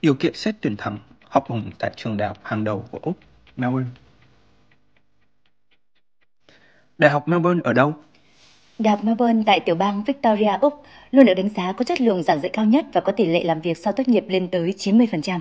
Điều kiện xét tuyển thẳng học bổng tại trường đại học hàng đầu của Úc, Melbourne. Đại học Melbourne ở đâu? Đại học Melbourne tại tiểu bang Victoria, Úc luôn được đánh giá có chất lượng giảng dạy cao nhất và có tỷ lệ làm việc sau tốt nghiệp lên tới 90%.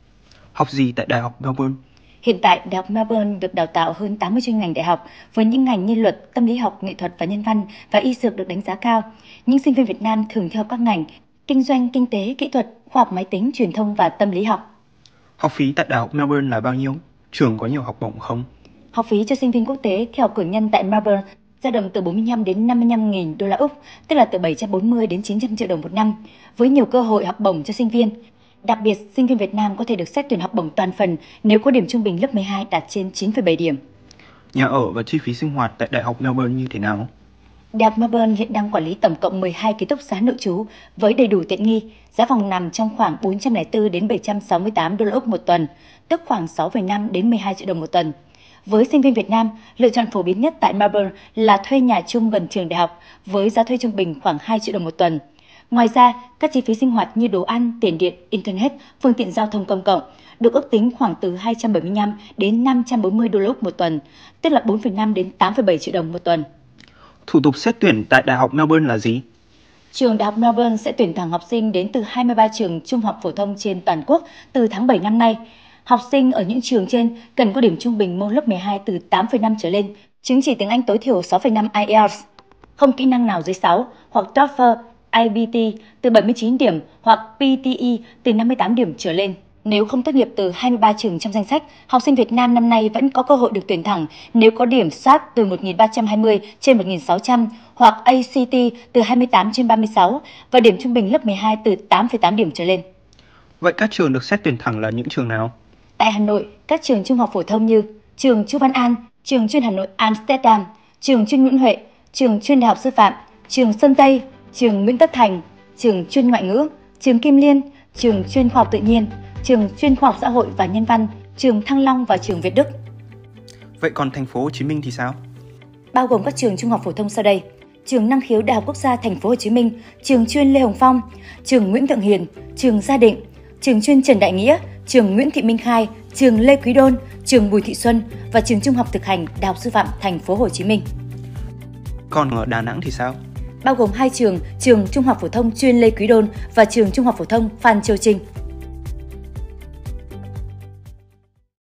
Học gì tại Đại học Melbourne? Hiện tại, Đại học Melbourne được đào tạo hơn 80 chuyên ngành đại học với những ngành như luật, tâm lý học, nghệ thuật và nhân văn và y dược được đánh giá cao. Những sinh viên Việt Nam thường theo các ngành kinh doanh, kinh tế, kỹ thuật, khoa học máy tính, truyền thông và tâm lý học. Học phí tại Đại học Melbourne là bao nhiêu? Trường có nhiều học bổng không? Học phí cho sinh viên quốc tế theo học cử nhân tại Melbourne dao động từ 45 đến 55.000 đô la Úc, tức là từ 740 đến 900 triệu đồng một năm, với nhiều cơ hội học bổng cho sinh viên. Đặc biệt, sinh viên Việt Nam có thể được xét tuyển học bổng toàn phần nếu có điểm trung bình lớp 12 đạt trên 9,7 điểm. Nhà ở và chi phí sinh hoạt tại Đại học Melbourne như thế nào? Đại học Melbourne hiện đang quản lý tổng cộng 12 ký túc xá nội trú với đầy đủ tiện nghi, giá phòng nằm trong khoảng 404 đến 768 đô la Úc một tuần, tức khoảng 6,5 đến 12 triệu đồng một tuần. Với sinh viên Việt Nam, lựa chọn phổ biến nhất tại Melbourne là thuê nhà chung gần trường đại học với giá thuê trung bình khoảng 2 triệu đồng một tuần. Ngoài ra, các chi phí sinh hoạt như đồ ăn, tiền điện, internet, phương tiện giao thông công cộng được ước tính khoảng từ 275 đến 540 đô la Úc một tuần, tức là 4,5 đến 8,7 triệu đồng một tuần. Thủ tục xét tuyển tại Đại học Melbourne là gì? Trường Đại học Melbourne sẽ tuyển thẳng học sinh đến từ 23 trường trung học phổ thông trên toàn quốc từ tháng 7 năm nay. Học sinh ở những trường trên cần có điểm trung bình môn lớp 12 từ 8,5 trở lên, chứng chỉ tiếng Anh tối thiểu 6,5 IELTS, không kỹ năng nào dưới 6, hoặc TOEFL, IBT từ 79 điểm hoặc PTE từ 58 điểm trở lên. Nếu không tốt nghiệp từ 23 trường trong danh sách, học sinh Việt Nam năm nay vẫn có cơ hội được tuyển thẳng nếu có điểm SAT từ 1.320 trên 1.600 hoặc ACT từ 28 trên 36 và điểm trung bình lớp 12 từ 8,8 điểm trở lên. Vậy các trường được xét tuyển thẳng là những trường nào? Tại Hà Nội, các trường trung học phổ thông như trường Chu Văn An, trường chuyên Hà Nội Amsterdam, trường chuyên Nguyễn Huệ, trường chuyên Đại học Sư phạm, trường Sơn Tây, trường Nguyễn Tất Thành, trường chuyên Ngoại ngữ, trường Kim Liên, trường chuyên Khoa học tự nhiên, trường chuyên Khoa học xã hội và nhân văn, trường Thăng Long và trường Việt Đức. Vậy còn thành phố Hồ Chí Minh thì sao? Bao gồm các trường trung học phổ thông sau đây: trường Năng khiếu Đại học Quốc gia Thành phố Hồ Chí Minh, trường chuyên Lê Hồng Phong, trường Nguyễn Thượng Hiền, trường Gia Định, trường chuyên Trần Đại Nghĩa, trường Nguyễn Thị Minh Khai, trường Lê Quý Đôn, trường Bùi Thị Xuân và trường Trung học thực hành Đại học Sư phạm Thành phố Hồ Chí Minh. Còn ở Đà Nẵng thì sao? Bao gồm hai trường, trường Trung học phổ thông chuyên Lê Quý Đôn và trường Trung học phổ thông Phan Châu Trinh.